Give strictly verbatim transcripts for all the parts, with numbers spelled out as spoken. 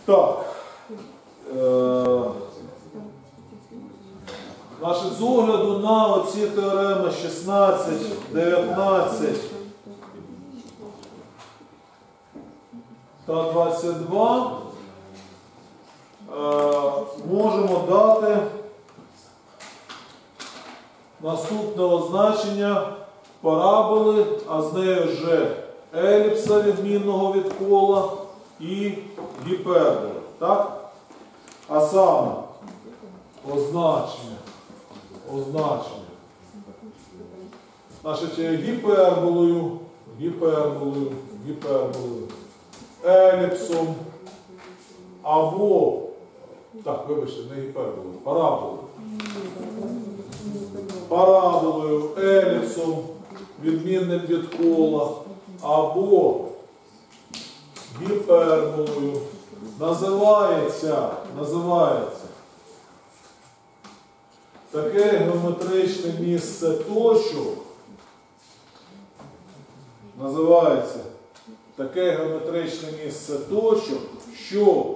Так. Е, Значить, з огляду на оці теореми шістнадцять, дев'ятнадцять та двадцять два е, можемо дати наступне означення параболи, а з нею вже еліпса відмінного від кола і гіперболи. Так? А саме означення, означення. Значить, гіперболою, гіперболою, гіперболою, еліпсом або, так, вибачте, не гіперболою, параболою. Параболою, еліпсом, відмінним від кола, або гіперболою називається, називається таке геометричне місце точок, називається таке геометричне місце точок, що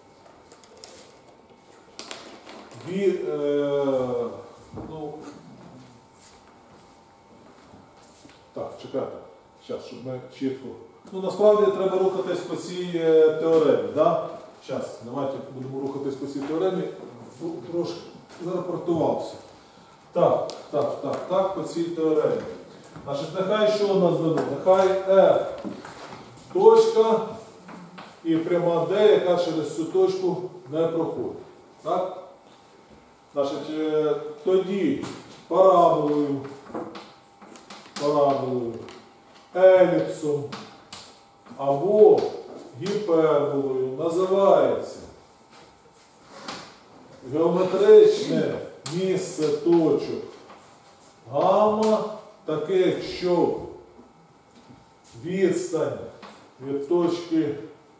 від, е, ну, так, чекайте, зараз, щоб ми чітко. Ну, насправді треба рухатись по цій теоремі, да? Зараз, давайте будемо рухатись по цій теоремі. Трошки зарапортувався. Так, так, так, так, по цій теоремі. Значить, нехай що у нас дано? Нехай F точка і пряма D, яка через цю точку не проходить. Так? Значить, тоді параболою, параболою, еліпсом або гіперболою називається геометричне місце точок гамма, таке, що відстань від точки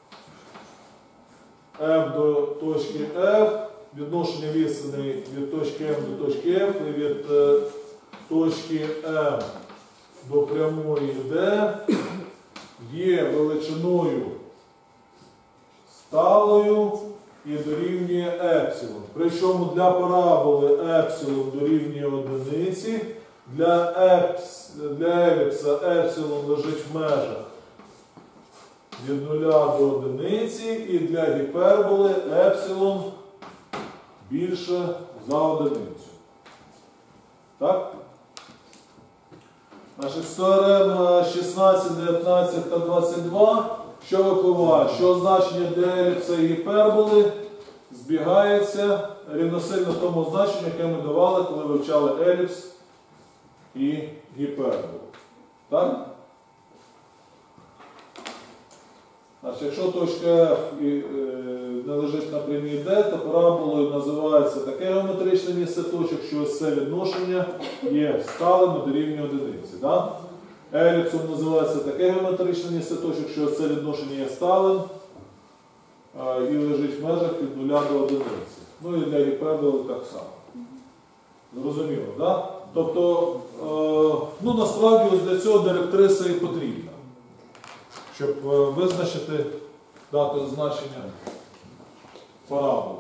М до точки F, відношення відстані від точки М до точки F і від е, точки М до прямої D є величиною сталою і дорівнює епсилон. Причому для параболи епсилон дорівнює одиниці, для, епс, для еліпса епсилон лежить в межах від нуля до одиниці, і для гіперболи епсилон більше за одиницю. Так? Значить, з теорем шістнадцять, дев'ятнадцять та двадцять два, що випливає? Що значення для еліпса і гіперболи збігається рівносильно тому значенню, яке ми давали, коли вивчали еліпс і гіперболу. Так? Значить, якщо точка F не лежить на прямій D, то параболою називається таке геометричне місце точок, що ось це відношення є сталим і дорівнює одиниці. Так? Еліпсом називається таке геометричне місце точок, що ось це відношення є сталим і лежить в межах від нуля до одиниці. Ну і для гіперболи так само. Зрозуміло, так? Да? Тобто, е, ну насправді ось для цього директриса і потрібна, щоб е, визначити, дати значення параболи.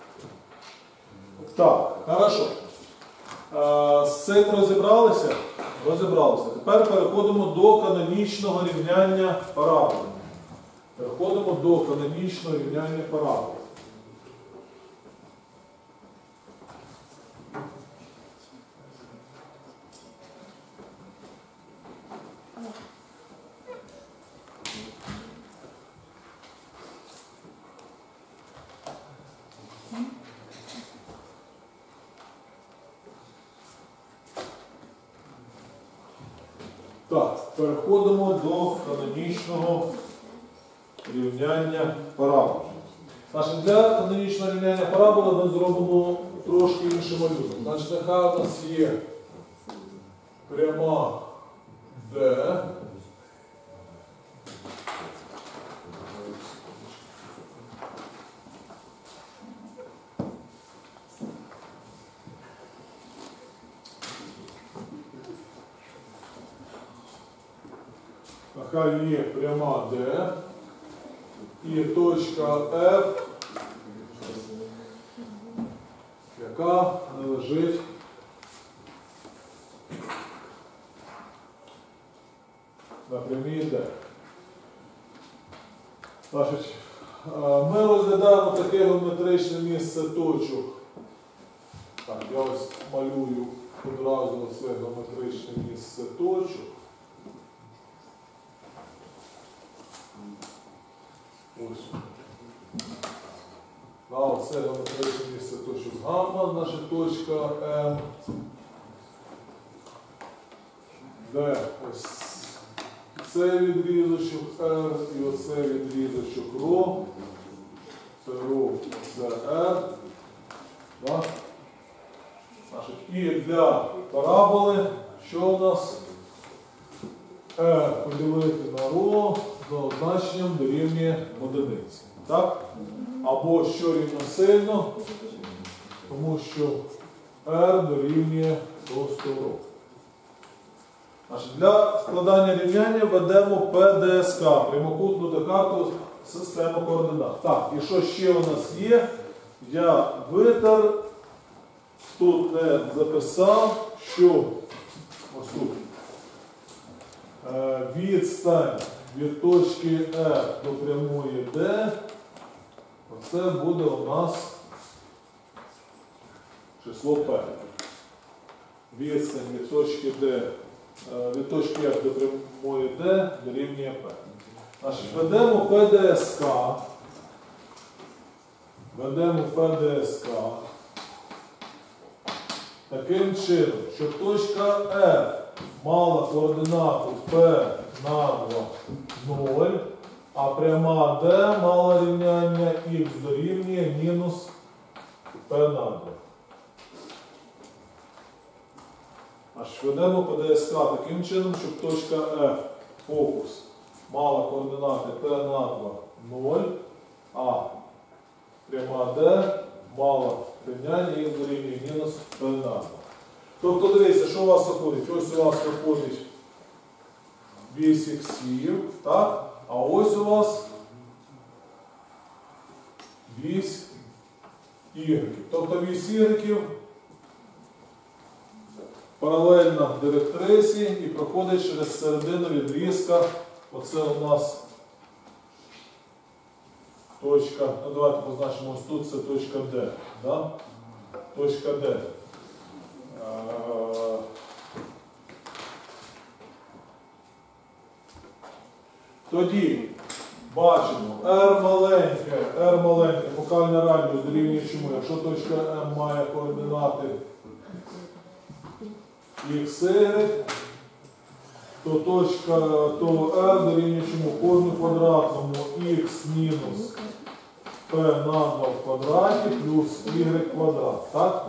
Так, хорошо. Е, з цим розібралися? Розібралися. Тепер переходимо до канонічного рівняння параболи. Переходимо до канонічного рівняння параболи. Так, переходимо до канонічного рівняння параболи. Значить, для канонічного рівняння параболи ми зробимо трошки іншим малюнок. Значить, нехай у нас є пряма D, нехай є пряма D, і точка F, яка належить на прямій D. Значить, ми розглядаємо таке геометричне місце точок. Так, я ось малюю одразу це геометричне місце точок. Ось. А оце геометричне місце точок гамма, наша точка М. Де ось цей відрізочок R і оцей відрізочок Ρ. Це Ρ, це R. Да? І для параболи, що у нас? R поділити на Ρ за означенням дорівнює одиниці. Так? Або що рівносильно, тому що R дорівнює просто Ρ. Для складання рівняння ведемо пі ді ес ка, прямокутну декарту системи координат. Так, і що ще у нас є? Я витер, тут не записав, що ось тут відстань від точки F до прямої D, оце буде у нас число P. Відстань від точки D, від точки F до прямої D дорівнює P. Значить, ведемо пі ді ес ка, ведемо пі ді ес ка таким чином, щоб точка F мала координату P на два ноль, а пряма D мала рівняння X дорівнює мінус P на два. Аж ведемо пі ді ес ка таким чином, щоб точка F, фокус, мала координати P на два ноль, а пряма D мала рівняння X дорівнює мінус P на два. Тобто, дивіться, що у вас виходить? Ось у вас виходить вісь іксів, так? А ось у вас вісь ігреків. Тобто вісь ігреків паралельна директрисі і проходить через середину відрізка. Оце у нас точка, ну давайте позначимо ось тут, це точка D. Да? Точка D. Тоді бачимо R маленьке, R маленьке, фокальний радіус дорівнює чому? Якщо точка M має координати xy, то точка, то R дорівнює чому? Корню квадратному x мінус p на два в квадраті плюс y квадрат. Так?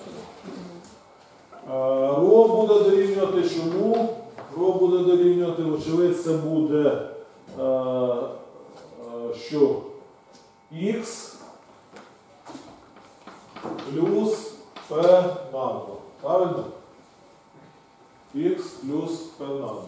Ро буде дорівнювати чому? Ро буде дорівнювати, вочевидь, це буде е, е, що? Х плюс p на два. Правильно? Х плюс p на два.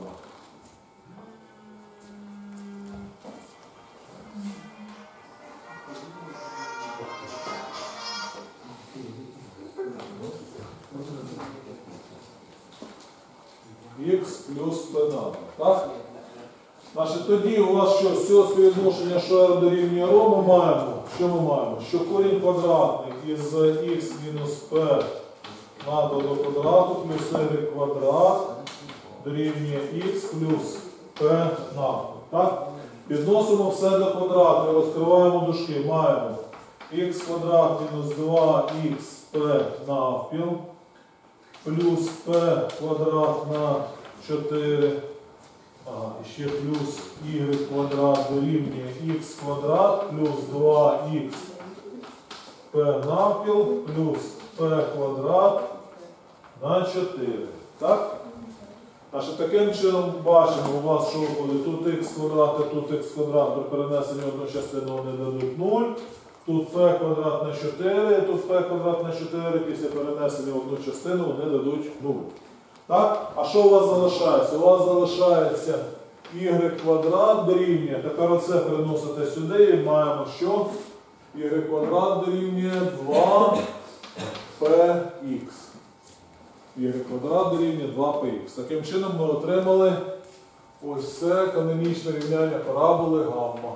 Х плюс p на два. Так? Значить, тоді у вас що, з цього співвідношення, що r дорівнює ρ, ми маємо, що ми маємо? Що корінь квадратний із х мінус p на два до квадрату плюс y квадрат дорівнює х плюс p на два. Так? Підносимо все до квадрату і розкриваємо дужки. Маємо х квадрат мінус два х p навпіл плюс p квадрат на чотири. Ага, і ще плюс y квадрат дорівнює х квадрат плюс два х p навпіл плюс p квадрат на чотири. Так? Значить, таким чином бачимо, у вас що виходить, тут х квадрат і тут х квадрат, при перенесенні одну частину вони дадуть нуль. Тут p квадрат на чотири, тут p квадрат на чотири, після перенесення одну частину вони дадуть нуль. Так? А що у вас залишається? У вас залишається y квадрат дорівнює, тепер оце переносите сюди і маємо, що y квадрат дорівнює два пі ікс. Y квадрат дорівнює два пі ікс. Таким чином ми отримали ось це канонічне рівняння параболи гамма.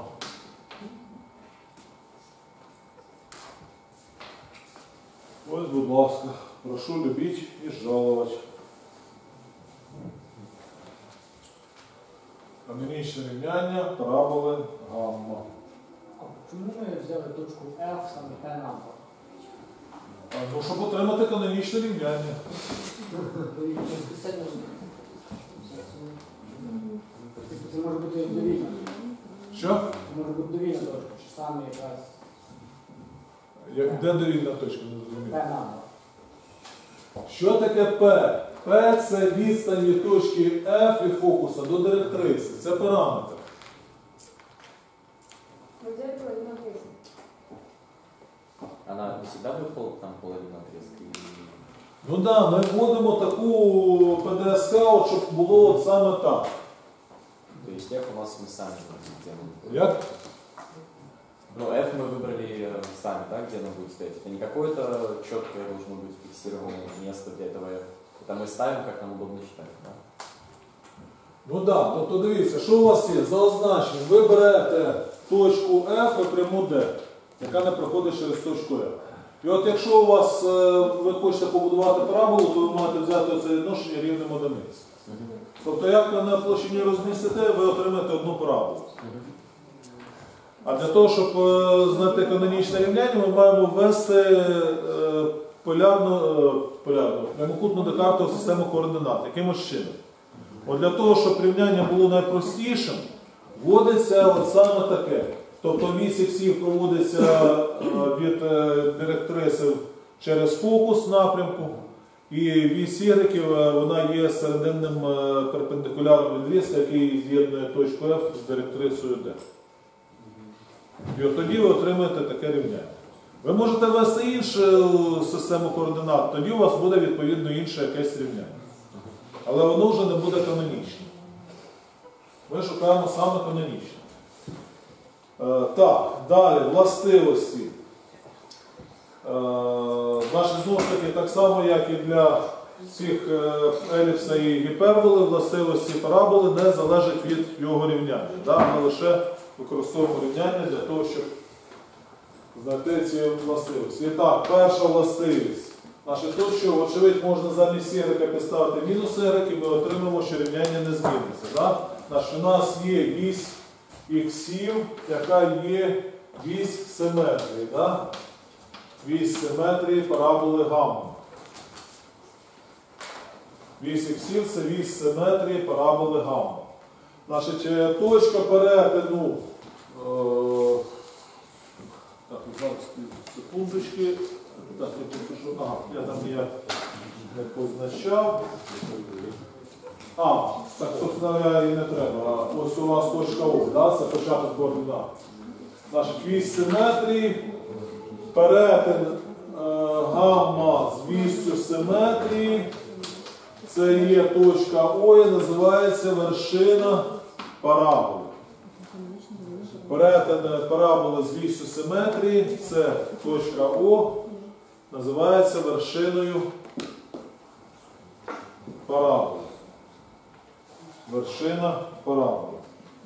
Ось, будь ласка, прошу любіть і жалувати. Канонічне рівняння параболи гамма. А чому ми взяли точку F саме P нам? Ну, щоб отримати канонічне рівняння. Це може бути довільна. Що? Це може бути довільна точка, чи саме якраз Як, де довільна точка, не зрозуміло. P нам. Що таке P? P – це відстань від точки F від фокуса до директриси. Це параметр. Она всегда будет пол, там половина отрезка? Ну так, да, ми вводимо таку пі ді ес ка, щоб було от саме так. То есть F у нас мы сами сделаем. Як? Ну, F мы выбрали сами, да, где оно будет стоять. Это не какое-то четкое должно быть фиксированное место для этого F. Это мы ставим, как нам удобно считать, да? Ну так, да, тобто дивіться, що у вас є? За означенням ви берете точку F і пряму D, яка не проходить через точку F. І от якщо у вас, ви хочете побудувати параболу, то ви маєте взяти це відношення рівнем одиниці. Тобто, як ви на площині розмістите, ви отримаєте одну параболу. А для того, щоб знайти канонічне рівняння, ми маємо ввести полярну, полярну прямокутну декартову систему координат. Якимось чином. От для того, щоб рівняння було найпростішим, вводиться от саме таке. Тобто вісь іксів проводиться від директриси через фокус напрямку, і вісь Y, вона є серединним перпендикулярним відрізком, який з'єднує точку F з директрисою D. І от тоді ви отримаєте таке рівняння. Ви можете ввести іншу систему координат, тоді у вас буде відповідно інше якесь рівняння. Але воно вже не буде канонічне. Ми шукаємо саме канонічне. Е, так, далі, властивості. Е, Значить, знову ж таки, так само, як і для всіх еліпса і гіперболи, властивості параболи не залежать від його рівняння. Да? Ми лише використовуємо рівняння для того, щоб знайти ці властивості. І так, перша властивість. Значить, тут що, очевидь, можна замість Y підставити мінус Y, і ми отримаємо, що рівняння не зміниться. Да? Значить, у нас є вісь іксів, яка є вісь симетрії. Да? Вісь симетрії параболи гамма. Вісь іксів – це вісь симетрії параболи гамма. Значить, точка перетину, е, так, зараз секундочки, так, я попишу, ага, я там я не позначав. А, так, собственно, і не треба. Ось у вас точка О, да? Це початок координат. Значить, вісь симетрії, перетин е, гамма з віссю симетрії, це є точка О, і називається вершина параболи. Перетин параболи з віссю симетрії, це точка О, називається вершиною параболи. Вершина параболи.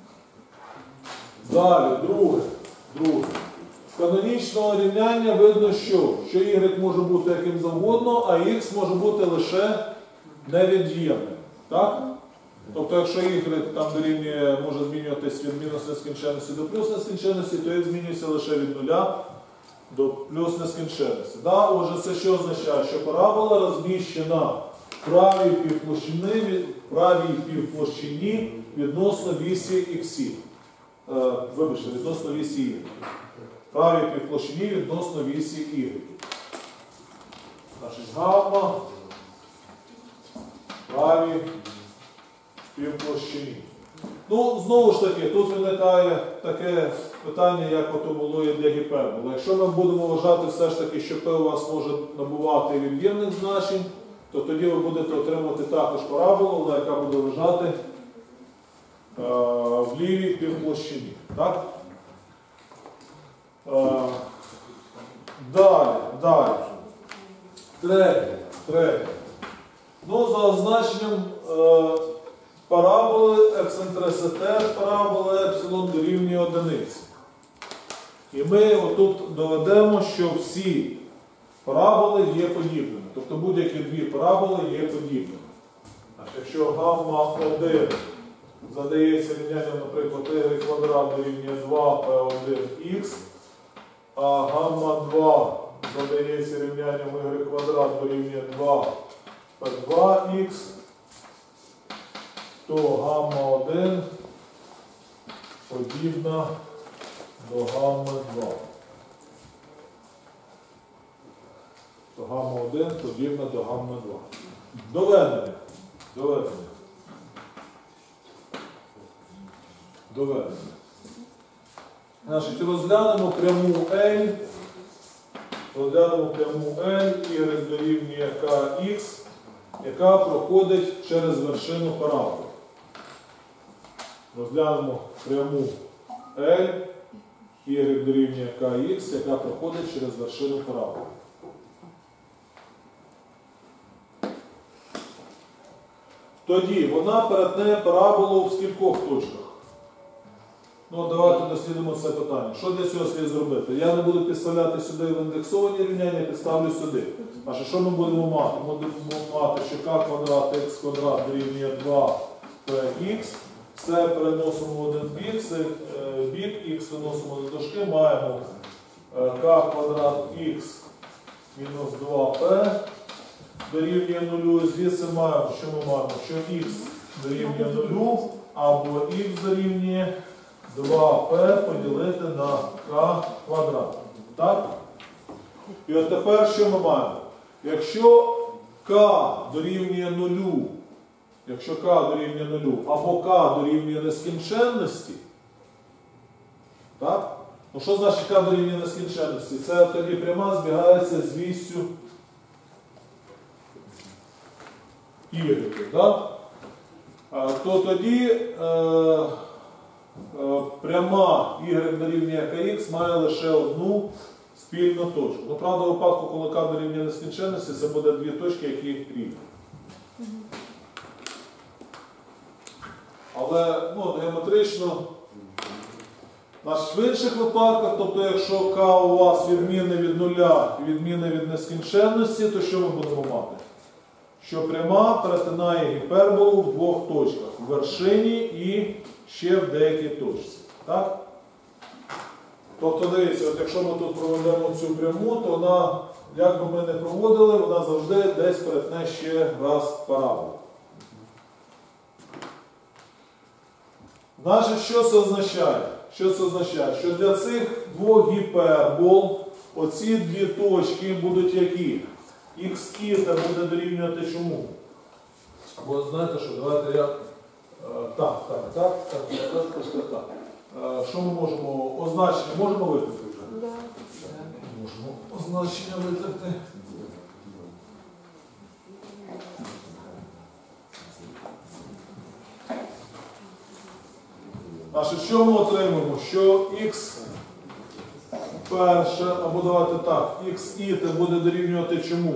Далі, друге. друге. З канонічного рівняння видно, що? Що y може бути яким завгодно, а x може бути лише невід'ємним. Так? Тобто, якщо y там дорівнює, може змінюватись від мінус нескінченності до плюс нескінченності, то x змінюється лише від нуля до плюс нескінченності. Да? Отже, це що означає? Що парабола розміщена в правій півплощині, правій півплощині відносно вісі іксів. Е, вибачте, відносно вісі y. В правій півплощині відносно вісі y. Значить, гамма правій півплощині. Ну, знову ж таки, тут виникає таке питання, як ото було і для гіперболи. Якщо ми будемо вважати все ж таки, що P у вас може набувати від'ємних значень, то тоді ви будете отримувати також параболу, яка буде лежати в лівій півплощині. Так? Е, Далі, далі. Третє, третє. Ну, за означенням е, параболи ексцентриситет параболи епсилон дорівнює одиниці. І ми отут доведемо, що всі параболи є подібними. Тобто будь-які дві параболи є подібними. Значить, якщо гамма один задається рівнянням, наприклад, y квадрат дорівнює два пі один х, а гамма два задається рівнянням y квадрат дорівнює два пі два х, то гамма один подібна до гамми два. То гамма один подібна до гамми два. Доведення. Доведення. Доведення. Значить, розглянемо пряму L. Розглянемо пряму L, y дорівнює kx, яка проходить через вершину параболи. Розглянемо пряму L, y дорівнює kx, яка проходить через вершину параболи. Тоді вона перетне параболу в скількох точках? Ну, давайте дослідимо це питання. Що для цього слід зробити? Я не буду підставляти сюди в індексовані рівняння, я підставлю сюди. А що ми будемо мати? Ми будемо мати, що k квадрат x квадрат дорівнює два пі х. Все переносимо в один бік, це бік, х виносимо до дужки, маємо k квадрат х мінус два пі дорівнює нулю. Звідси маємо, що ми маємо? Що х дорівнює нулю, або х дорівнює два пі поділити на k квадрат. Так? І от тепер що ми маємо? Якщо k дорівнює нулю, якщо k дорівнює нулю, або k дорівнює нескінченності, так? Ну що значить k дорівнює нескінченності? Це тоді пряма збігається з вісю y, так? То тоді е, е, пряма y дорівнює kx має лише одну спільну точку. Ну, правда, у випадку, коли k дорівнює нескінченності, це буде дві точки, які рівні. Але ну, геометрично, в інших випадках, тобто якщо k у вас відмінне від нуля і відмінне від нескінченності, то що ми будемо мати? Що пряма перетинає гіперболу в двох точках, в вершині і ще в деякій точці. Так? Тобто, дивіться, от якщо ми тут проведемо цю пряму, то вона, як би ми не проводили, вона завжди десь перетне ще раз параболу. Значить, що це означає? Що це означає? Що для цих двох гіпербол оці дві точки будуть які? Х та буде дорівнювати чому? Бо знаєте що, давайте я... Так, так, так, так, так, так, так. Що ми можемо? Означення можемо витерти вже? Да. Можемо означення витерти. Значить, що ми отримаємо? Що х перше, або давайте так, xi буде дорівнювати чому?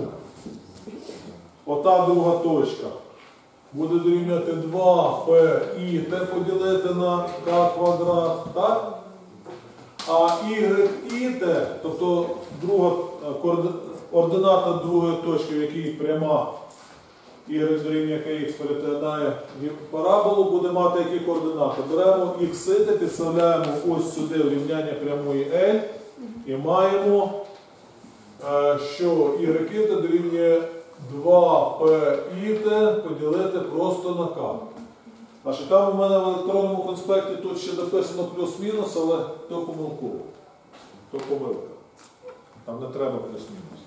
Ота друга точка. Буде дорівнювати два пі поділити на k квадрат, так? А yi, тобто друга, ордината другої точки, в якій пряма y дорівнює kx перетинає параболу, буде мати які координати. Беремо x, підставляємо ось сюди в рівняння прямої L і маємо, що y дорівнює два пі поділити просто на k. Значить, там у мене в електронному конспекті тут ще написано плюс-мінус, але то помилково. То помилка. Там не треба плюс-мінус.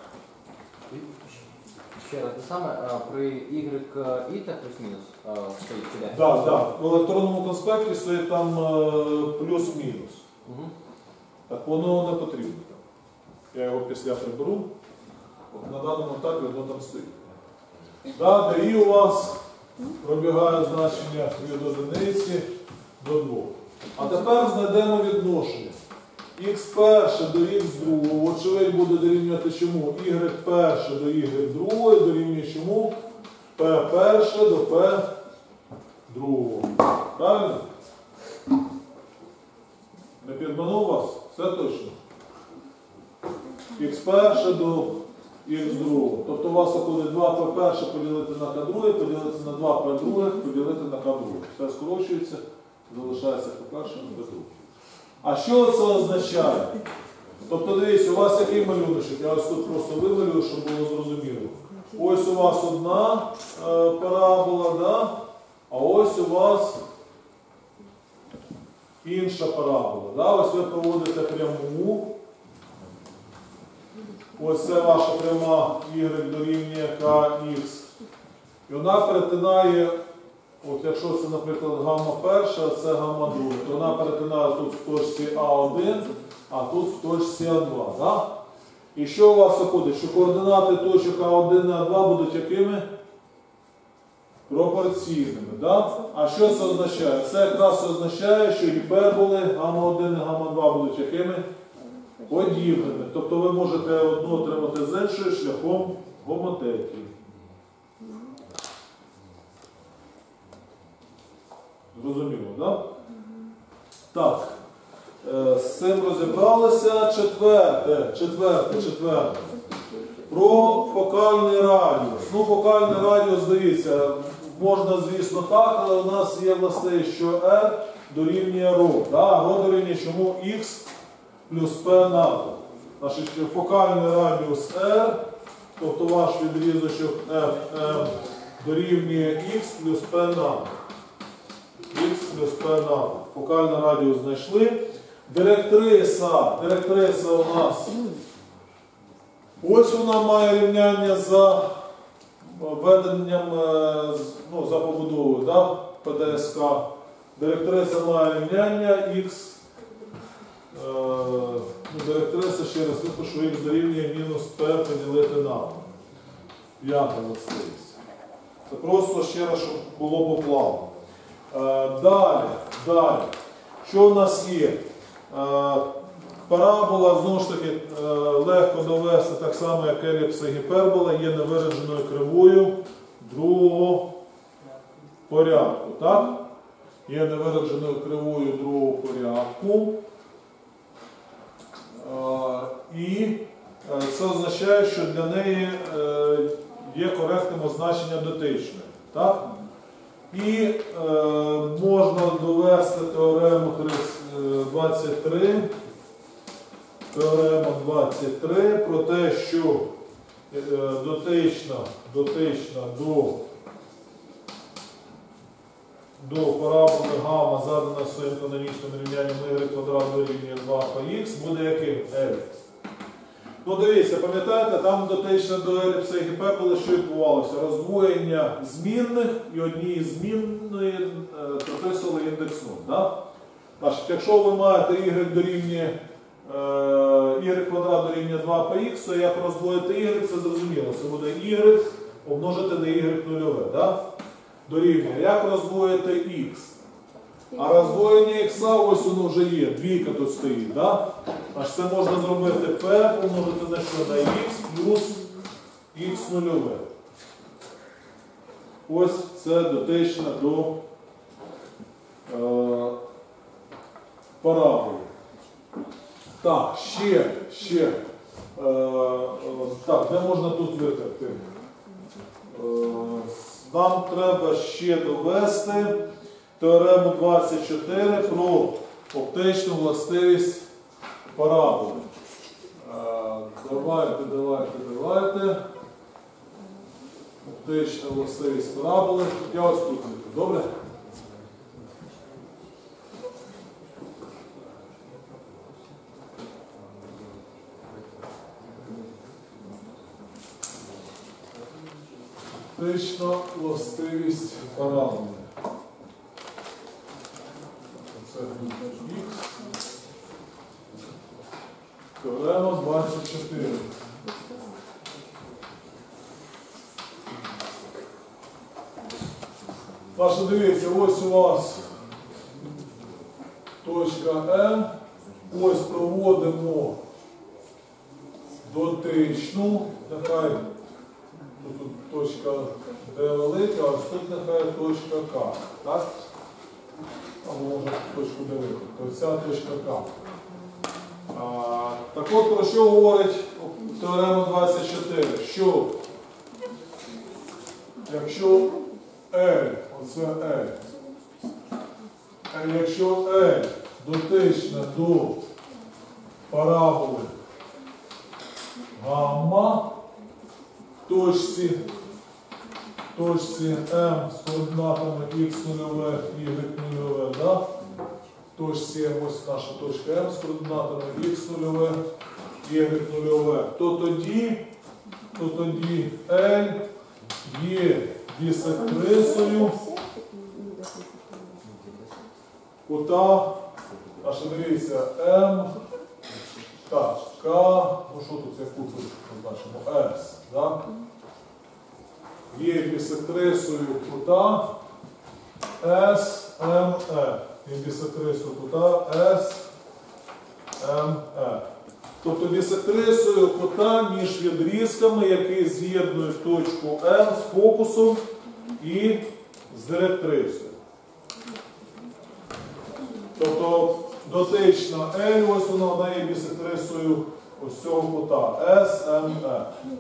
Ще раз, те саме, а, при y і та плюс-мінус а, стоїть чи де? Так, так. В електронному конспекті стоїть там е, плюс-мінус. Угу. Так воно не потрібно. Я його після приберу. От на даному етапі воно там стоїть. Да, ДІ у вас Пробігає значення від одиниці до двох. А тепер знайдемо відношення. Х перше до х другого, очевидь буде дорівнювати чому? Y перше до y другого дорівнює чому? P перше до P другого. Правильно? Не підманув вас? Все точно? Х перше до х другого. Тобто у вас виходить два P перше поділити на К друге, поділити на два P друге, поділити на К друге. Все скорочується, залишається P перше на P друге. А що це означає? Тобто, дивіться, у вас який малюночок? Я ось тут просто вималюю, щоб було зрозуміло. Ось у вас одна е, парабола, да? А ось у вас інша парабола. Да? Ось ви проводите пряму. Ось це ваша пряма y дорівнює kx. І вона перетинає, от якщо це, наприклад, гамма перша, а це гамма друга, то вона перетинає тут в точці А один, а тут в точці А два. Да? І що у вас виходить? Що координати точок А один і А два будуть якими? Пропорційними. Да? А що це означає? Це якраз означає, що гіперболи гамма один і гамма два будуть якими? Подібними. Тобто ви можете одну отримати з іншою шляхом гомотеки. Зрозуміло, так? Так. З цим розібралися. Четверте, четверте, четверте. Про фокальний радіус. Ну, фокальний радіус, дивіться, можна, звісно, так, але у нас є властивість, що R дорівнює ρ. Да? ρ дорівнює чому Х плюс P на P. Значить, фокальний радіус R, тобто ваш відрізочок F M дорівнює Х плюс P на P. Х плюс P на P. Фокальний радіус знайшли. Директриса. Директриса у нас. Ось вона має рівняння за веденням, ну, за побудовою, да? Пе Де Ес Ка. Директриса має рівняння Х. Е, директриса, ще раз випишу, Х дорівнює мінус P поділити на P. П'ята властивість. Це просто ще раз, щоб було по плану. Е, далі, далі. Що у нас є? Е, парабола, знову ж таки, е, легко довести, так само, як еліпса гіпербола, є невираженою кривою другого порядку. Так? Є невираженою кривою другого порядку. Е, і це означає, що для неї е, є коректним означення дотичне. Так? І е, можна довести теорему двадцять три, теорему двадцять три про те, що е, дотична, дотична до, до параболи гамма, задана своїм канонічним рівнянням y квадрат дорівнює два Пе Х, буде яким? Еліпс. Ну дивіться, пам'ятаєте, там дотично до еліпса і гіперболи що відбувалося? Роздвоєння змінних і однієї змінної е, прописували індекс нуль. Да? Значить, якщо ви маєте y дорівнює е, y квадрат дорівнює два Пе Х, то як роздвоїти y, це зрозуміло. Це буде y помножити на y нульове. Да? Дорівнює. Як роздвоїти х? А роздвоєння х, ось воно вже є, двійка тут стоїть, да? Аж це можна зробити P помножити на що? На х плюс х нульове. Ось це дотично до е, параболи. Так, ще, ще. Е, е, так, де можна тут витерти? Е, нам треба ще довести теорему двадцять чотири про оптичну властивість параболи. Давайте, давайте, давайте. Оптична властивість параболи. Я ось тут. Добре? Оптична властивість параболи. Це Х. Теорема двадцять чотири. Значить, дивіться, ось у вас точка М. Ось проводимо дотичну. Нехай тут, тут точка Д велика, а ось тут нехай точка К. Так? Або може точку Д велика. Тобто ця точка К. А, так от про що говорить теорема двадцять чотири? Що якщо L, оце L, а якщо L дотична до параболи гамма в точці, точці М з координатами х нульове, y нульове, да? В точці М, ось наша точка М з координатами х нульове, y нульове, то тоді, то тоді L є бісектрисою кута, аж дивіться, М, так, К, ну що тут це кут позначимо, С, да? Є бісектрисою кута С, М, Е. Є бісектрисою кута С, М, Е. Тобто бісектрисою кута між відрізками, які з'єднують точку М з фокусом і з директрисою. Тобто дотична L, ось вона дає бісектрисою ось цього кута С, М, Е.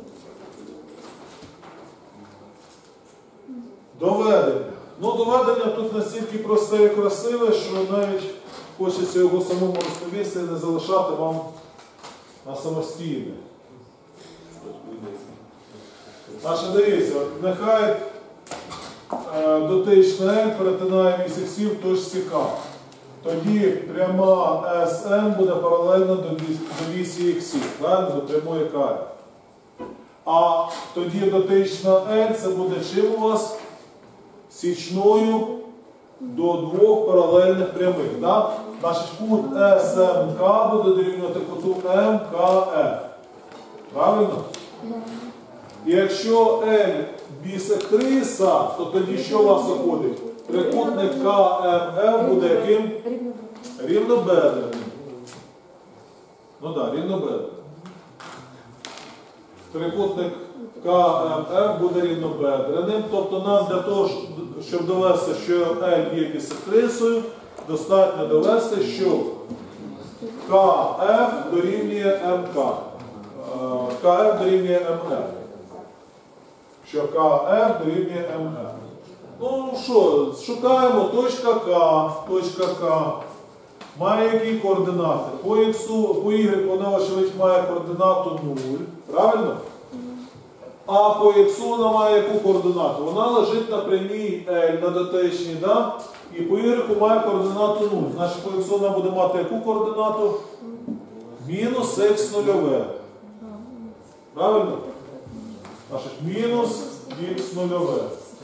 Доведення. Ну, доведення тут настільки просте і красиве, що навіть хочеться його самому розповісти і не залишати вам на самостійне. Значить, дивіться, нехай е, дотична L перетинає вісь іксів в точці К. Тоді пряма Ес Ем буде паралельна до, до вісі іксів, правильно? До прямої К. А тоді дотична L це буде чим у вас? Січною до двох паралельних прямих. Да? Значить, кут Ес Ем Ка буде дорівнювати куту Ем Ка Еф. Правильно? І якщо L бісектриса, то тоді що у вас виходить? Трикутник Ка Ем Еф буде яким? Рівнобедреним. Ну так, да, рівнобедреним. Трикутник Ка Ем Еф буде рівнобедреним. Тобто нам для того, щоб довести, що L є бісектрисою, достатньо довести, що Ка Еф дорівнює Ем Ка. Ка Еф дорівнює Ем Еф. Що Ка Еф дорівнює Ем Еф. Ну що, шукаємо точка К, точка К. Має які координати? По X, по Y вона, очевидь, має координату нуль. Правильно? А по X вона має яку координату? Вона лежить на прямій L, на дотичній, да? І по Y має координату нуль. Значить, по X вона буде мати яку координату? Мінус х нульове. Правильно? Значить, мінус х нульове.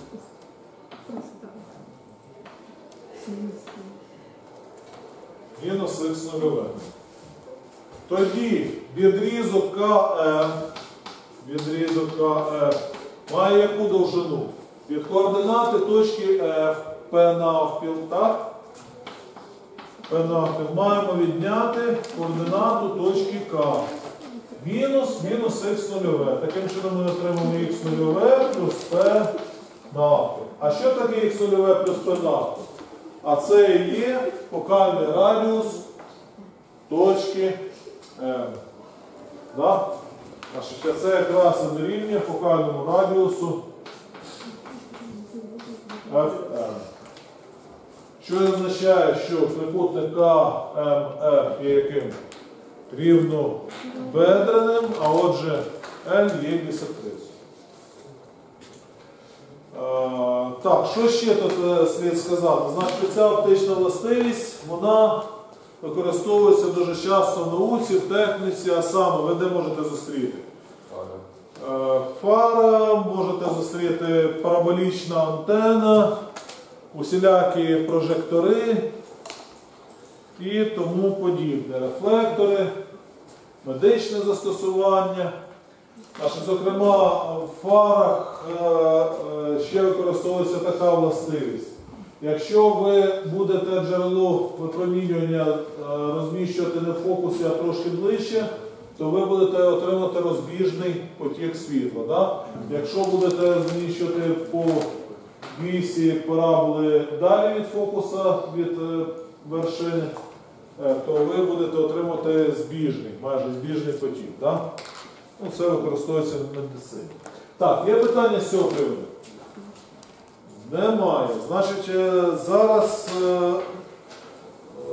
Мінус х нульове. Тоді відрізок КМ, відрізок КМ має яку довжину? Від координати точки F, P навпіл, так? P навпіл. Маємо відняти координату точки К. Мінус, мінус х нульове. Таким чином ми отримаємо х нульове плюс P навпіл. А що таке х нульове плюс P навпіл? А це і є фокальний радіус точки М. Да? Значить, це якраз дорівнює фокальному радіусу Ф М. Що означає, що трикутник К М Ф є яким? Рівнобедреним, а отже L є бісектрисою. Так, що ще тут слід сказати? Значить, ця оптична властивість, вона використовується дуже часто в науці, в техніці, а саме ви де можете зустріти? Фара, можете зустріти параболічна антена, усілякі прожектори і тому подібне. Рефлектори, медичне застосування. Значить, зокрема, в фарах е, е, ще використовується така властивість. Якщо ви будете джерело випромінювання е, розміщувати не в фокусі, а трошки ближче, то ви будете отримати розбіжний потік світла. Да? Якщо будете зміщувати по вісі параболи далі від фокуса, від е, вершини, е, то ви будете отримати збіжний, майже збіжний потік. Да? Ну, це використовується в медицині. Так, є питання з цього приводу? Немає. Значить, е, зараз е,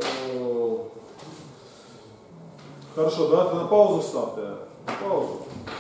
о, хорошо, давайте на паузу ставте. На паузу.